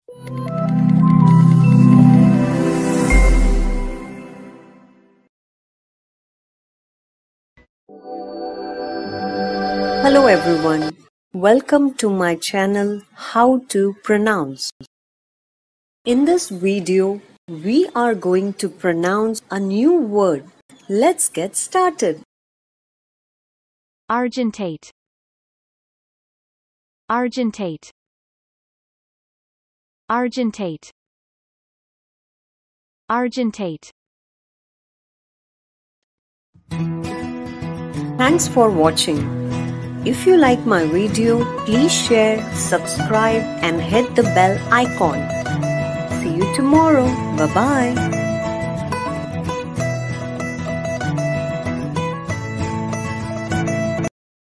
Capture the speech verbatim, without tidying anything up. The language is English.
Hello everyone, welcome to my channel How to Pronounce. In this video, we are going to pronounce a new word. Let's get started. Argentate. Argentate. Argentate. Argentate. Thanks for watching. If you like my video, please share, subscribe and hit the bell icon. See you tomorrow. Bye-bye.